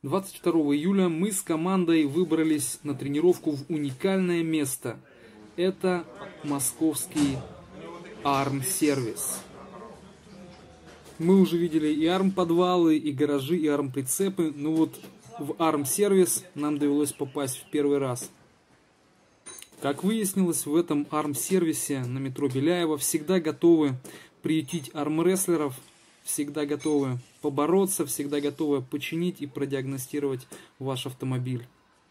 22 июля мы с командой выбрались на тренировку в уникальное место. Это московский арм-сервис. Мы уже видели и арм-подвалы, и гаражи, и арм-прицепы. Но вот в арм-сервис нам довелось попасть в первый раз. Как выяснилось, в этом арм-сервисе на метро Беляева всегда готовы приютить армрестлеров, всегда готовы побороться, всегда готовы починить и продиагностировать ваш автомобиль.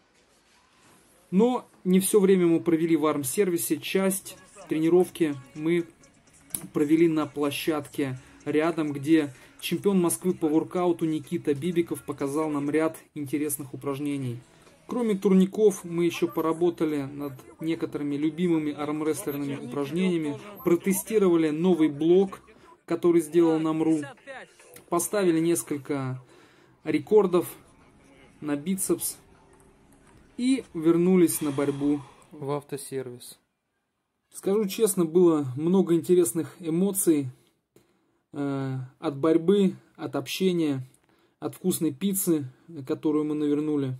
Но не все время мы провели в арм-сервисе. Часть тренировки мы провели на площадке рядом, где чемпион Москвы по воркауту Никита Бибиков показал нам ряд интересных упражнений. Кроме турников, мы еще поработали над некоторыми любимыми армрестлерными упражнениями, протестировали новый блок, который сделал нам РУ, поставили несколько рекордов на бицепс и вернулись на борьбу в автосервис. Скажу честно, было много интересных эмоций от борьбы, от общения, от вкусной пиццы, которую мы навернули.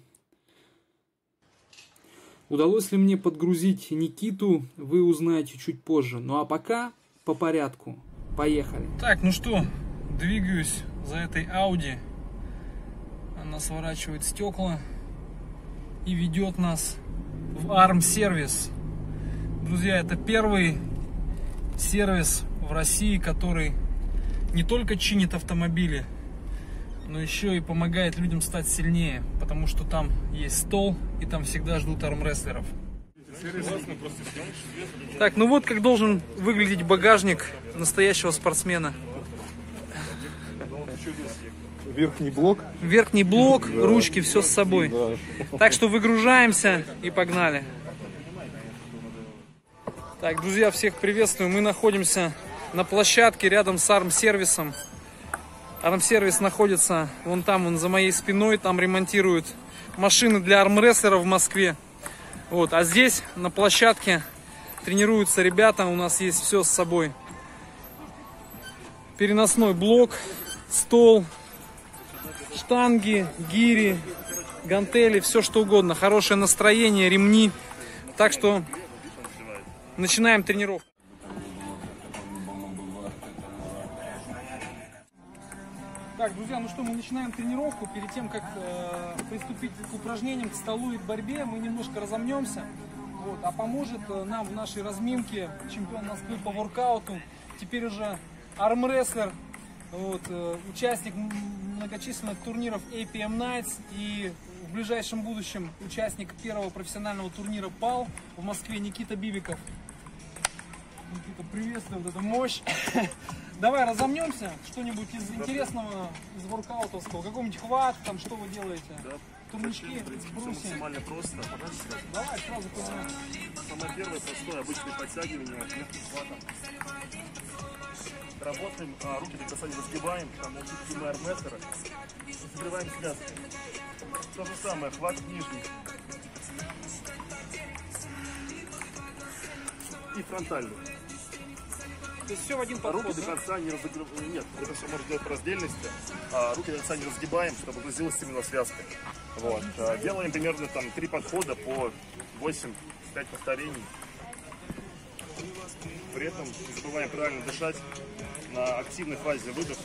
Удалось ли мне подгрузить Никиту, вы узнаете чуть позже. Ну а пока по порядку. Поехали. Так, ну что, двигаюсь за этой Audi. Она сворачивает стекла и ведет нас в арм-сервис. Друзья, это первый сервис в России, который не только чинит автомобили, но еще и помогает людям стать сильнее, потому что там есть стол и там всегда ждут армрестлеров. Так, ну вот как должен выглядеть багажник настоящего спортсмена. Верхний блок. Верхний блок, да. Ручки, все с собой. Да. Так что выгружаемся и погнали. Так, друзья, всех приветствую. Мы находимся на площадке рядом с арм-сервисом. Арм-сервис находится вон там, вон за моей спиной. Там ремонтируют машины для армрестлеров в Москве. Вот, а здесь на площадке тренируются ребята, у нас есть все с собой. Переносной блок, стол, штанги, гири, гантели, все что угодно. Хорошее настроение, ремни. Так что начинаем тренировку. Так, друзья, ну что, мы начинаем тренировку. Перед тем, как приступить к упражнениям, к столу и к борьбе, мы немножко разомнемся. Вот, а поможет нам в нашей разминке чемпион Москвы по воркауту, теперь уже армрестлер, вот, участник многочисленных турниров APM Nights и в ближайшем будущем участник первого профессионального турнира ПАЛ в Москве Никита Бибиков. Никита, приветствую, вот эта мощь. Давай разомнемся, что-нибудь из интересного, из воркаутовского, какой-нибудь хват, там что вы делаете? Да. Турнички, бруси. Максимально просто. Давай, сразу пойдем. Самое первое, простое, обычное подтягивание, легким хватом. Работаем, руки до конца не разгибаем, там чуть-чуть мы армрестлеры. Закрываем связки. То же самое, хват нижний. И фронтальный. То есть все в один подход, руки до конца не разгибаем. Нет, это все можно делать по раздельности. Руки до конца не разгибаем, чтобы грузилась именно связка. Вот. Делаем примерно там 3 подхода по 8-5 повторений. При этом не забываем правильно дышать на активной фазе выдоха.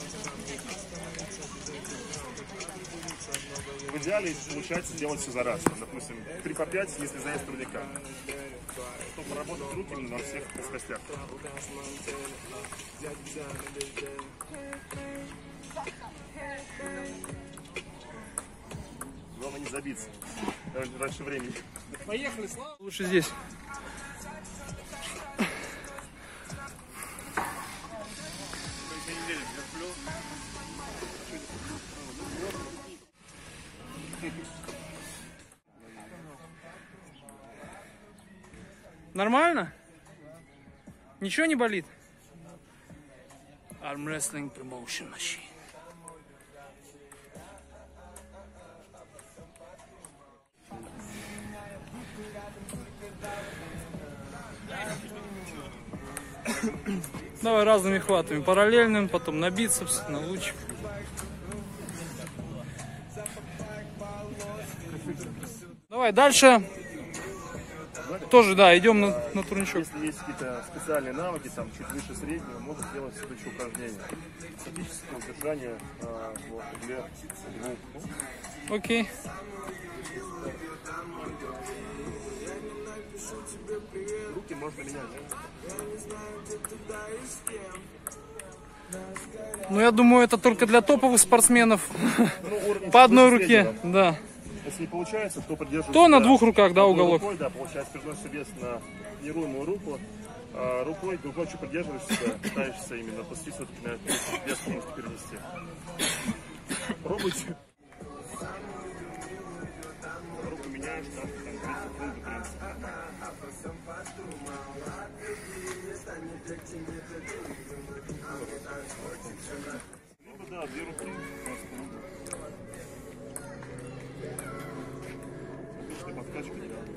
В идеале получается делать все за раз. Допустим, 3 по 5, если заезд турника. Чтобы поработать руки на всех плоскостях. Главное не забиться раньше времени. Поехали, Слава. Лучше здесь. Нормально? Ничего не болит? Arm Wrestling Promotion Machine. Давай разными хватами. Параллельным, потом на бицепс, на лучик. Давай дальше. Тоже, да, идем на турничок. Если есть какие-то специальные навыки, там чуть выше среднего, можно сделать следующее упражнение. Статическое удержание в угле двух. Окей. Руки можно менять. Ну, я думаю, это только для топовых спортсменов. По одной руке, да. Если не получается, то придерживается. То на двух руках, да, уголок. Рукой, да, получается, переносится вес на тренируемую руку. Рукой, другой чуть придерживаешься, пытаешься именно пустить все-таки на вес полностью перенести. Пробуйте. Руку меняешь, да, там 30 секунд, в принципе. Ну да, две руки. Подкачка,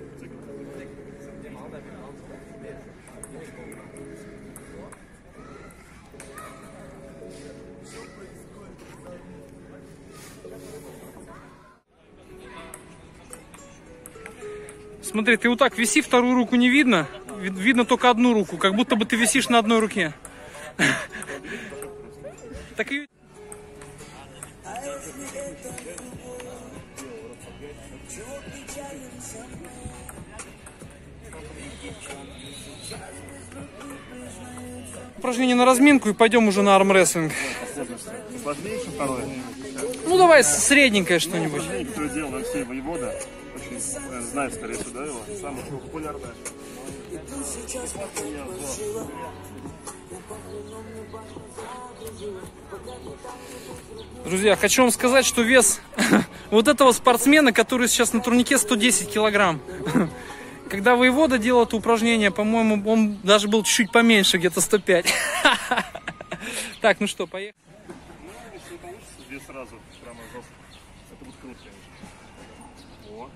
Смотри, ты вот так виси, вторую руку не видно. Видно только одну руку, как будто бы ты висишь на одной руке. Так и... Упражнение на разминку и пойдем уже на армрестлинг. Сложнейшее второе. Ну давай средненькое что-нибудь. Которое делал Алексей Воевода, очень знает, скорее всего, да, его, самое популярное. Друзья, хочу вам сказать, что вес вот этого спортсмена, который сейчас на турнике, 110 килограмм. Когда Воевода делал это упражнение, по-моему, он даже был чуть-чуть поменьше, где-то 105. Так, ну что, поехали. Ну, если получится, здесь сразу прямо жестко. Это будет круто, конечно. О.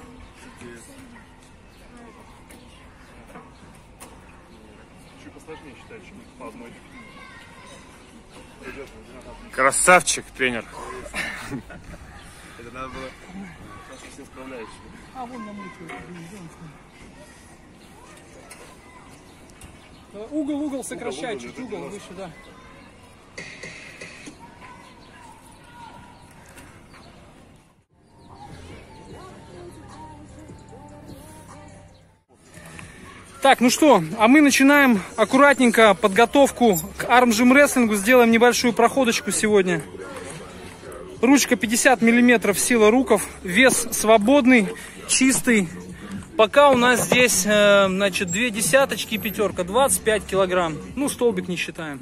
Чуть посложнее считаю, чем по одной. Красавчик, тренер. Это надо было... Сейчас все справляются. А, вон на мульте. Угол сокращай, чуть угол выше, да. Так, ну что, а мы начинаем аккуратненько подготовку к армжим-рестлингу. Сделаем небольшую проходочку сегодня. Ручка 50 мм, сила руков, вес свободный, чистый. Пока у нас здесь, значит, 2 десяточки и пятерка, 25 килограмм. Ну, столбик не считаем.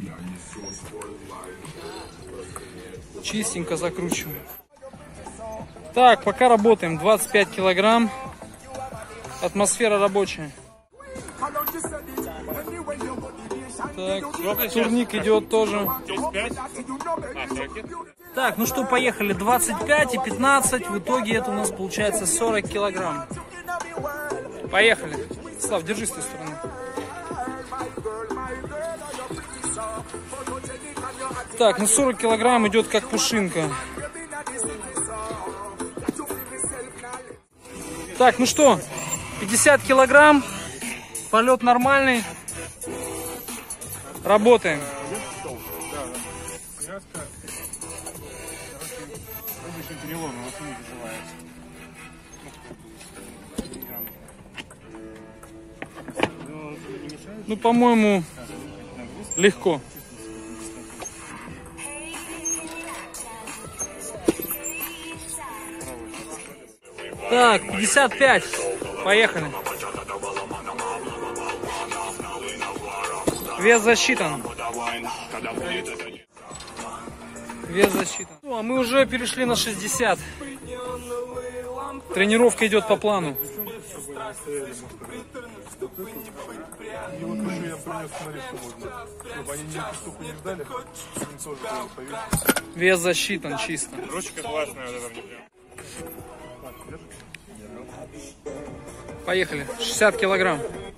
Чистенько закручиваем. Так, пока работаем, 25 килограмм. Атмосфера рабочая. Так, турник идет тоже. Так, ну что, поехали. 25 и 15. В итоге это у нас получается 40 килограмм. Поехали. Слав, держи с той стороны. Так, ну 40 килограмм идет как пушинка. Так, ну что, 50 килограмм. Полет нормальный. Работаем. Ну, по-моему, легко. Так, 55. Поехали. Вес засчитан. Вес засчитан. Ну, а мы уже перешли на 60. Тренировка идет по плану. И вот еще я принес, смотри, что можно. Чтобы они эту штуку не ждали, им тоже повесить. Вес засчитан чисто. Ручка классная, вот это мне. Поехали. 60 килограмм.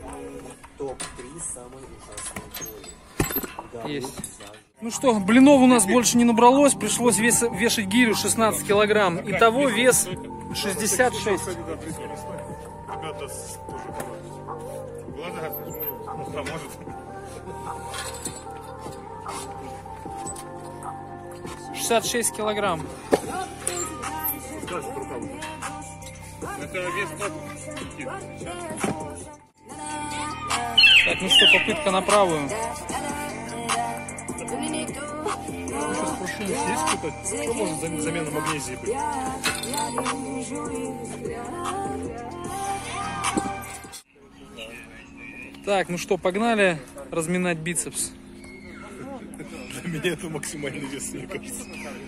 Есть. Ну что, блинов у нас больше не набралось. Пришлось вешать гирю 16 килограмм. Итого вес 66. Ребята тоже глаза зажмурились. Да, может. 66 килограмм. Это вес Так, ну что, попытка на правую. Есть кто-то? Что может замена магнезии быть? Так, ну что, погнали разминать бицепс. Для меня это максимальный вес, мне кажется.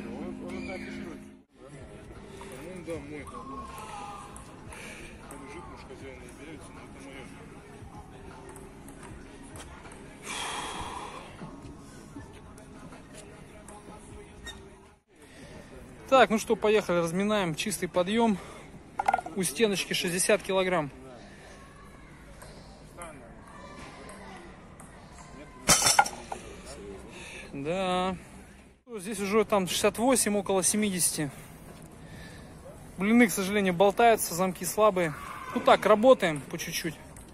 Так, ну что, поехали, разминаем чистый подъем. У стеночки 60 килограмм. Да. Здесь уже там 68, около 70. Блины, к сожалению, болтаются, замки слабые. Ну так, работаем по чуть-чуть.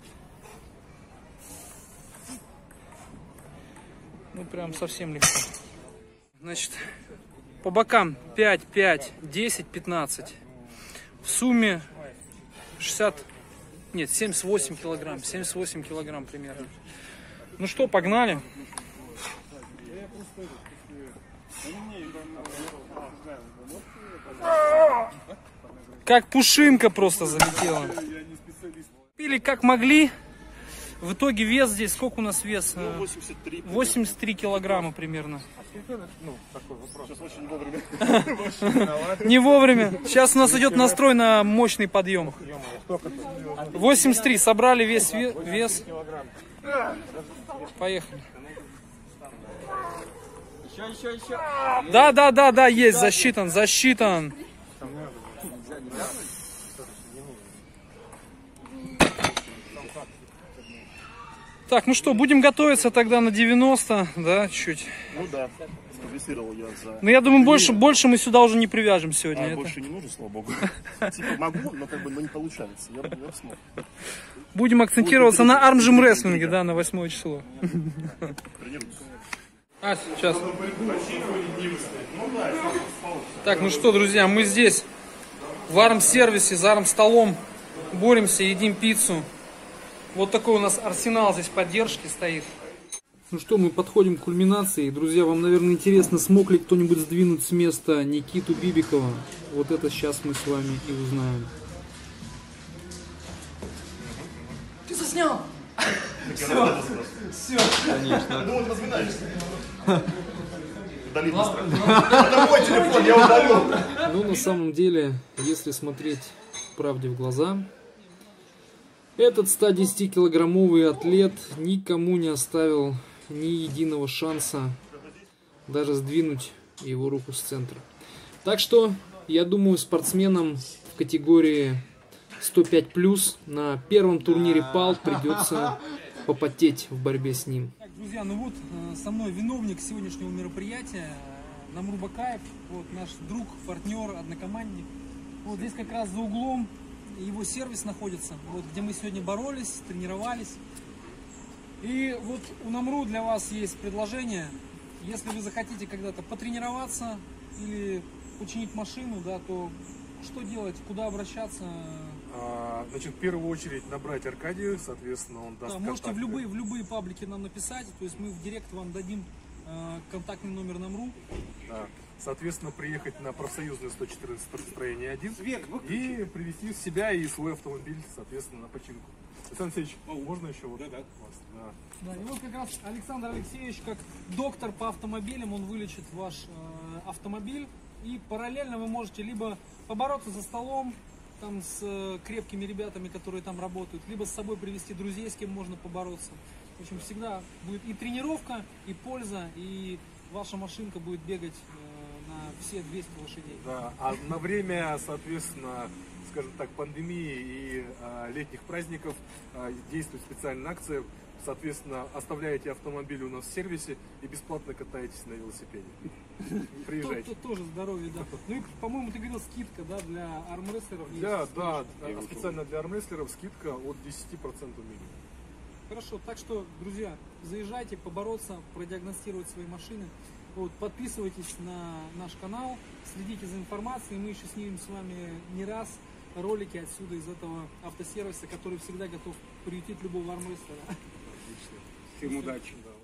Ну прям совсем легко. Значит, по бокам 5, 5, 10, 15. В сумме 60, нет, 78 килограмм. 78 килограмм примерно. Ну что, погнали. Как пушинка просто залетела. Пили как могли. В итоге вес здесь, сколько у нас вес? 83. 83 килограмма примерно. Ну, такой вопрос. Сейчас очень вовремя. Не вовремя. Сейчас у нас идет настрой на мощный подъем. 83. Собрали весь вес. Поехали. Еще. Да, есть, засчитан. Так, ну что, будем готовиться тогда на 90, да, чуть. Ну да, спрогрессировал я за... Ну я думаю, больше мы сюда уже не привяжем сегодня. Это. Больше не нужно, слава богу. Типа могу, но как бы не получается. Я смог. Будем акцентироваться на армжим-рестлинге, да, на 8 число. А, сейчас. Так, ну что, друзья, мы здесь в арм-сервисе, за арм-столом боремся, едим пиццу. Вот такой у нас арсенал здесь поддержки стоит. Ну что, мы подходим к кульминации. Друзья, вам, наверное, интересно, смог ли кто-нибудь сдвинуть с места Никиту Бибикова. Вот это сейчас мы с вами и узнаем. Ты заснял? Все. Конечно. Ну вот разминаешься. Удали быстро. Это мой телефон, я удалил. Ну, на самом деле, если смотреть правде в глаза, этот 110-килограммовый атлет никому не оставил ни единого шанса даже сдвинуть его руку с центра. Так что, я думаю, спортсменам в категории 105+, на первом турнире ПАЛ придется попотеть в борьбе с ним. Так, друзья, ну вот со мной виновник сегодняшнего мероприятия, Намру Бакаев, вот наш друг, партнер, однокомандник. Вот здесь как раз за углом его сервис находится, вот, где мы сегодня боролись, тренировались. И вот у Намру для вас есть предложение. Если вы захотите когда-то потренироваться или починить машину, да, то что делать, куда обращаться? Значит, в первую очередь набрать Аркадию, соответственно, он даст Можете контакты. в любые паблики нам написать, то есть мы в директ вам дадим контактный номер Намру. Да. Соответственно, приехать на профсоюзное 114 строение 1 и привезти себя и свой автомобиль, соответственно, на починку. Александр Алексеевич, можно еще вот? Да. Да, и вот как раз Александр Алексеевич, как доктор по автомобилям, он вылечит ваш автомобиль. И параллельно вы можете либо побороться за столом, там с крепкими ребятами, которые там работают, либо с собой привести друзей, с кем можно побороться. В общем, всегда будет и тренировка, и польза, и ваша машинка будет бегать на все 200 лошадей. Да, а на время, соответственно, скажем так, пандемии и летних праздников действует специальная акция. Соответственно, оставляете автомобиль у нас в сервисе и бесплатно катаетесь на велосипеде. Приезжайте. Тут тоже здоровье, да. Ну и, по-моему, ты говорил, скидка, да, для армрестлеров. Да, специально для армрестлеров скидка от 10% минимум. Хорошо, так что, друзья, заезжайте побороться, продиагностировать свои машины. Вот, подписывайтесь на наш канал, следите за информацией. Мы еще снимем с вами не раз ролики отсюда, из этого автосервиса, который всегда готов приютить любого армрестлера. Отлично. Всем удачи. Да.